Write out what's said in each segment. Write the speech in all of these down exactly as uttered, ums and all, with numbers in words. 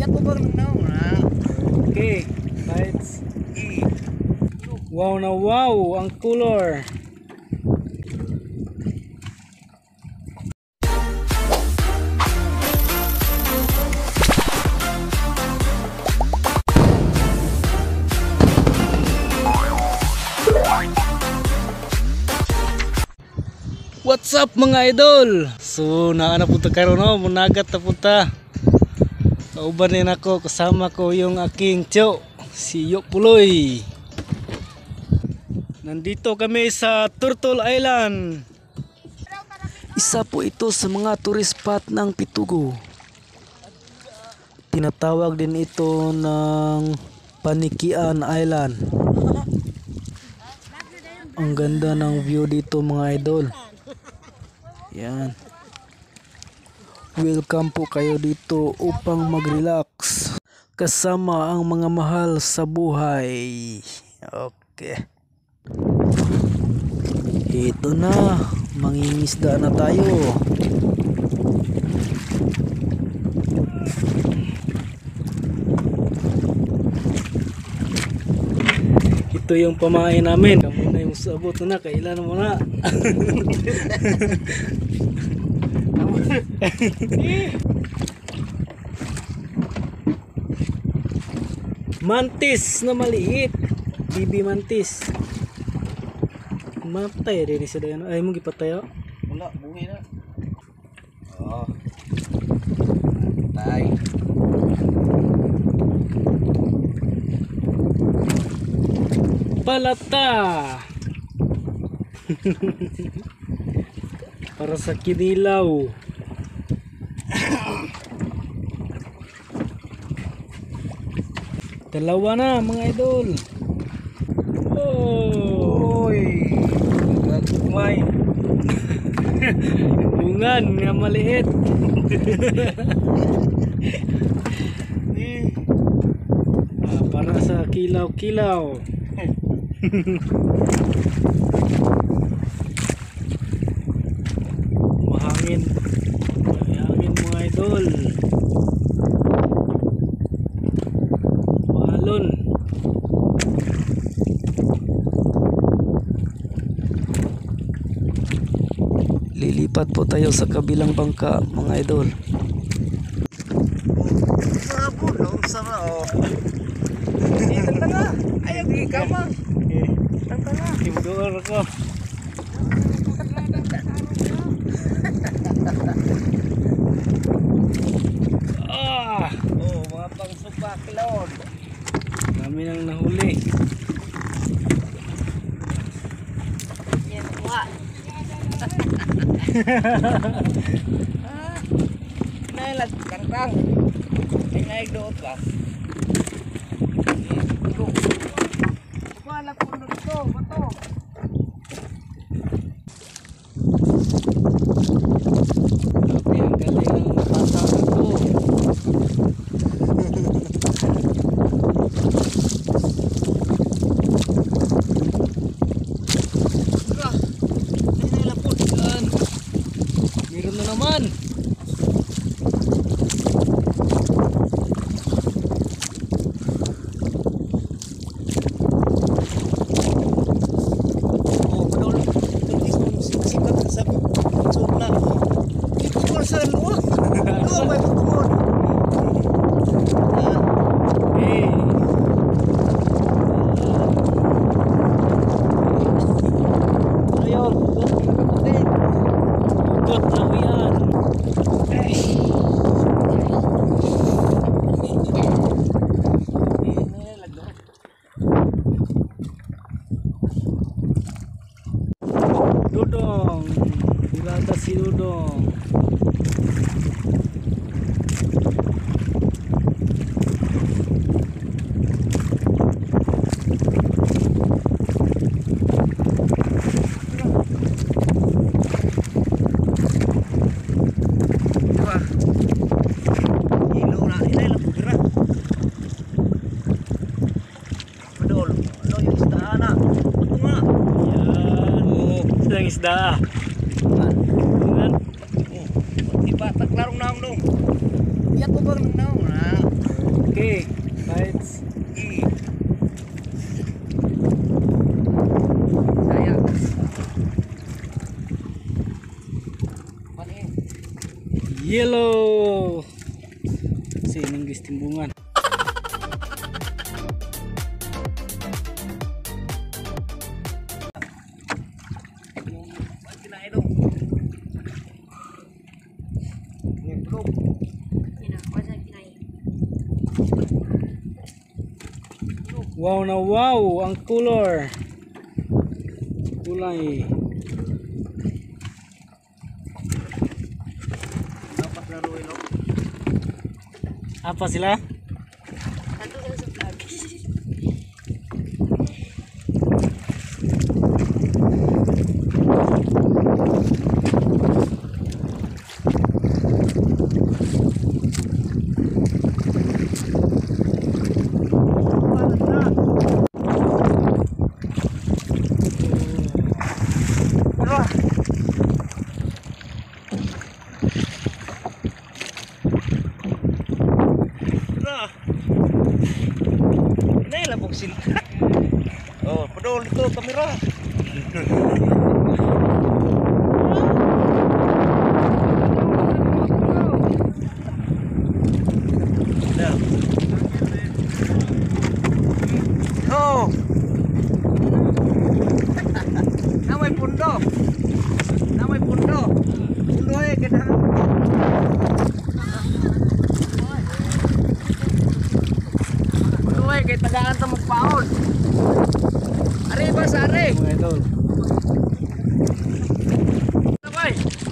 Okay, let's eat. Wow na wow ang color. What's up mga idol? So naa na punta karon no, munagat na punta. Kauban din ako, kasama ko yung aking tiyo, si Yok Puloy. Nandito kami sa Turtle Island. Isa po ito sa mga tourist spot ng Pitugo. Tinatawag din ito ng Panikian Island. Ang ganda ng view dito mga idol. Yan. Welcome po kayo dito upang mag-relax kasama ang mga mahal sa buhay. Okay. Ito na, mangingisda na tayo. Ito yung pamain namin. Kamu na yung sabot na, kailan mo na. Mantis na maliit, bibi mantis. Matay rin sa dayan. Ay mo gipatay oh. Wala, buhay na. Oh. Patay. Palata. Para sa kinilaw. Dalawa na mga idol. Oh. Oy. Nagkumay. Bungan nga maliit. Ah, para sa kilaw-kilaw. Mahangin. Mahangin mga idol. Maalon. Lilipat po tayo sa kabilang bangka mga idol. Sabo, nausara oh. Dito na. Ayaw di kama. Eh, Tanta na. timdor ko. Ah, Oh, mga pangsupa kilon. dami nang nahuli. Yan wa. Nailat kangkang. Ay naig doot ka. Wala po nito, bato. Grabe ang galing ng bata ko. Ay nalapot yan. Meron na naman. Oh, padol. Hindi ko sikat sa sumna. Ito ko sa luwa. Luwa may pagkumon. Ah, Hey. ayaw. Kapatid. Ugot lang yan. Ay. Nailag doon. Dudong. Pirata si Dudong. Diba? Ilaw na. Ilaw na. Gira. Padol. Ano yung istaan na? Ito nga. Yan. Oo. Isang isda. Yan. Bungan. Oh. Ipatak larong naong dong. Iya to ba nang naong na? Okay, bites. E. Saya. Mani. Yellow. Sini guys timbungan. Wow na wow ang color. Kulay. Dapat laro ilo. Apa sila? Satu sa sa vlog. Nay labog sila. Oh, padol ito kamera. Dah. Oh. Namay pundo. Namay pundo. Pundo ay kada. Uy, kay tagaan ta magpaon. Are ba sa are? Mga idol. Sabay.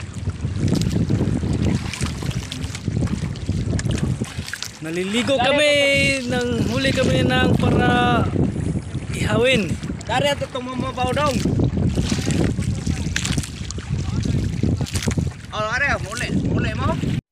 Naliligo kami nang huli kami ng para ihawin. Dari ato tong mamabaw dong. Oh, are muli, muli mo.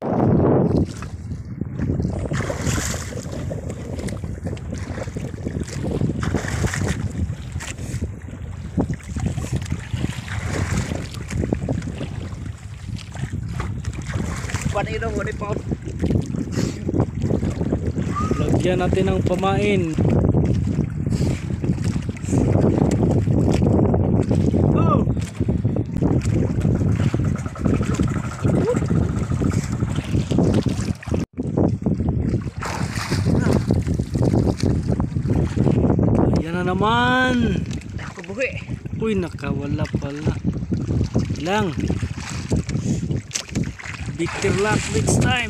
Pati dong muli pa. Lagyan natin ng pamain. Oh. Yan na naman. Ako buhi. Uy, nakawala pala. Lang. Victor luck next time.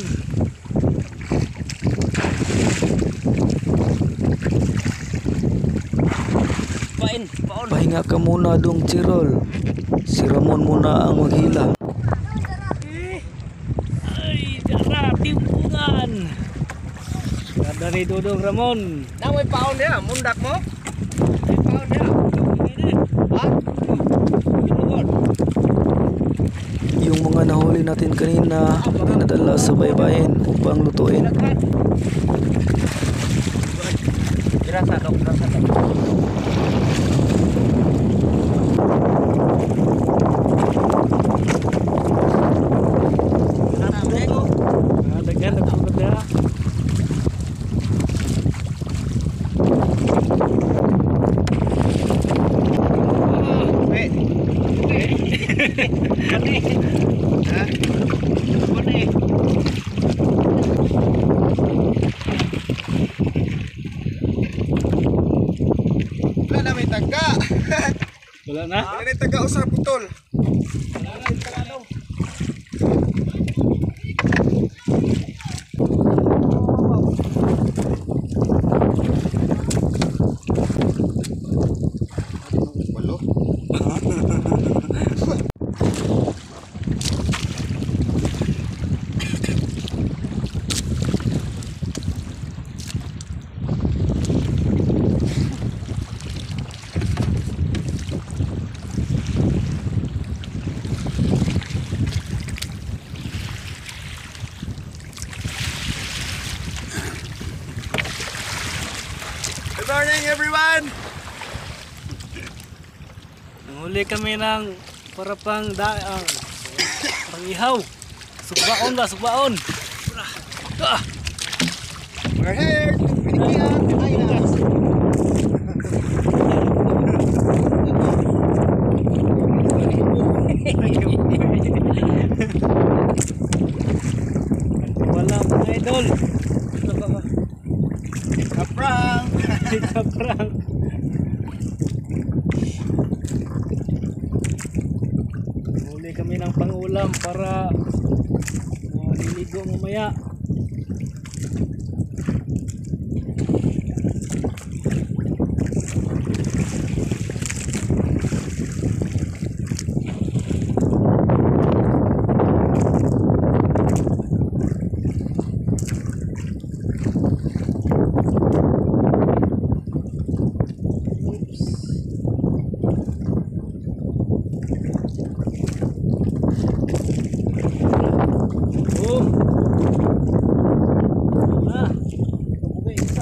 Pain, paon. Pahinga ka muna dong Chirol. Si Ramon muna ang maghila. Ay, tara, timpungan. Ganda ni Dodong Ramon. Nang may paon dia, mundak mo. May paon dia. Ha? Inugon. Yung mga nahuli natin kanina, pinadala sa baybayin upang lutuin. Laghan. Dirasa daw, dirasa daw. Ah, daghan na po kada. Wait. Kani. Ha? Kani. Wala na may taga. Wala na. Wala na taga usap putol. Wala na taga daw. Good morning everyone! Nanghuli kami ng para pang daang. Pang ihaw. Sugbaon ba, sugbaon. Ah. We're here. Pinikian. Ay na. Wala mga idol. Kaprang. Sa prank. Huli kami ng pangulam para maliligo mamaya. Boom! Ah! Bugay isa.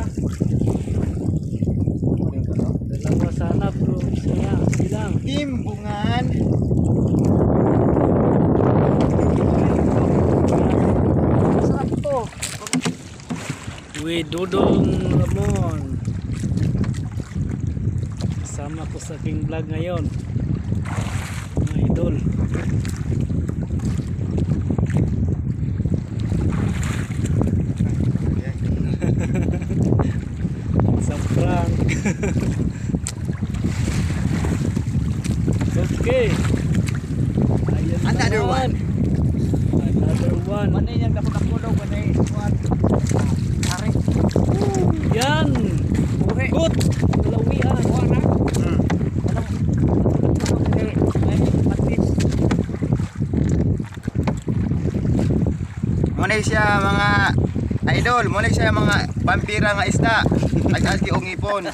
Dalawa sana bro. Isa na. Bilang. Timbungan. Sarap to. Uy, Dudong Ramon. Kasama ko sa aking vlog ngayon. Mga idol. Sa prank. Okay. Ayan Another naman. Another one. Manay niyang kapag-apulog. Manay. Kuhan. Ari. Yan. Buhe. Good. Dalawian. Kuhan na. Hmm. Anong? Anong kay? Ay, matis. Muna siya mga idol, muna siya mga vampira nga isda. Ag-agi og ipon.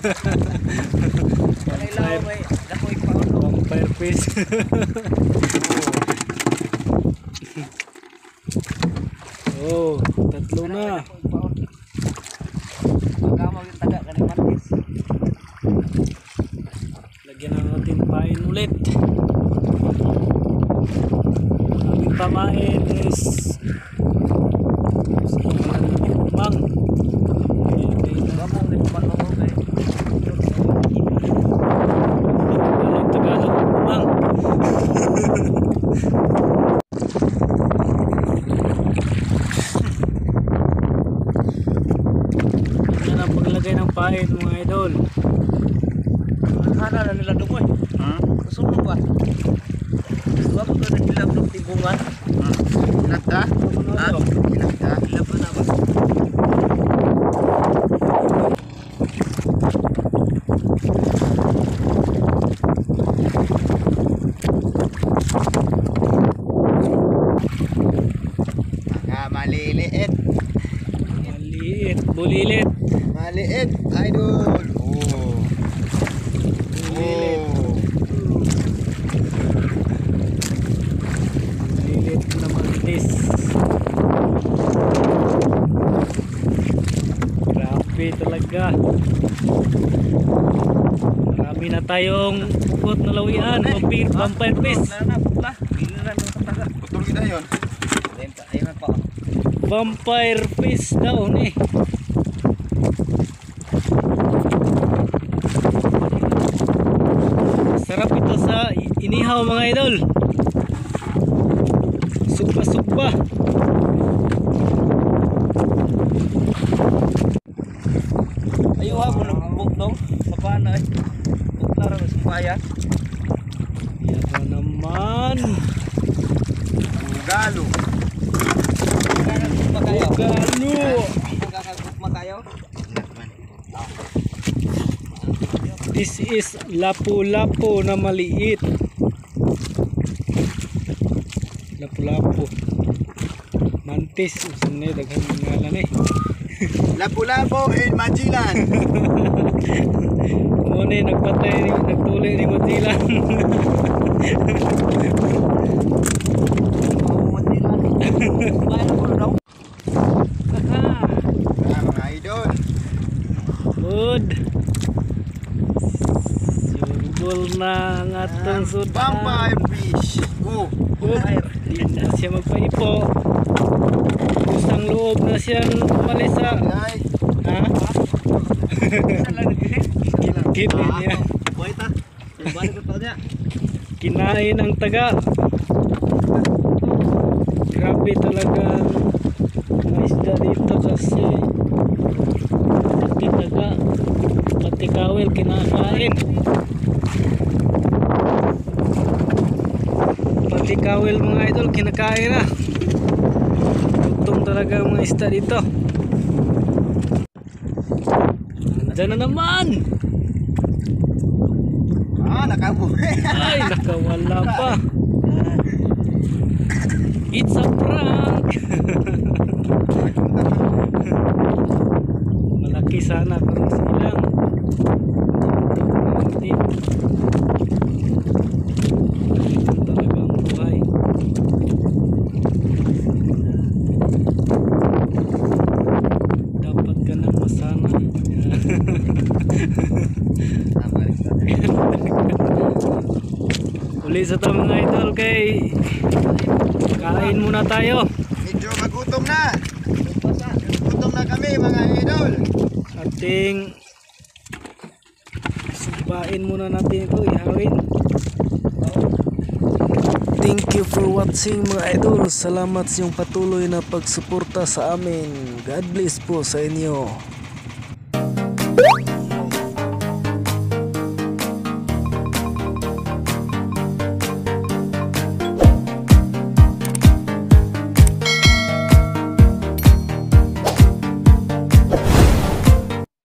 Manay lao may dakoy paulo. Vampire fish. Oh, tatlo na. Pagkamaw yung taga kanang matis. Lagyan na natin pain ulit. Ang pamain is mang. Gamong din manong kay. Walang Tagalog, mang. Yan ang paglagay ng pain mga idol. Hana na nila dumoy. Hmm? Susunod ba? Suwa ko na nila ng timbungan. Hmm. Ilag ka? Ha? Ilag ka? Ilan pa na ba? Ah, maliliit. Maliit, bulilit. Maliit, idol. Oh. Bulilit. Oh. Bulilit na mantis. Grabe talaga. Marami na tayong bukot na lawian. Vampire, vampire fish. Na na pula. Dili na ng taga. Putol kita yun. Denta, ayun pa. Vampire fish daw ni. Sarap ito sa inihaw mga idol. Sugba-sugba. Ayo ha mo nang dong sa pana eh. Klaro sa paya. Yan na naman. Galo. Kakagup makayo. Galo. Kakagup makayo. This is lapu-lapu na maliit. Lapu-lapu. Mantis. Usan na yun. Daghang ngalan eh. Lapu-lapu in Magellan. Muna yung nagpatay, ni- nagtuloy ni Mozilla. Mawat nila. Bayan ko daw. Ah, mga idol. Good. Sugol na ang atong sudan. Vampire fish. Oh. Good. Di na siya magpaipo. Kusang loob na siyang malisa. Ay. Ha? Kinain niya. Buhay ta. Balik ko niya. Kinain ang taga. Grabe talaga ang isda dito kasi pati taga, pati kawil kinakain. Pati kawil mga idol kinakain na. Gutom talaga ang mga isda dito. Diyan na naman. Ah, nakabuhi. Ay, nakawala pa. It's a prank. Malaki sana pero silang. Hindi. Ito talagang buhay. Dapat ka nang masanay. Uli sa tama mga idol kay kain muna tayo. Medyo magutom na. Gutom na kami mga idol. Ating subain muna natin ito, ihawin. Thank you for watching mga idol. Salamat sa iyong patuloy na pagsuporta sa amin. God bless po sa inyo.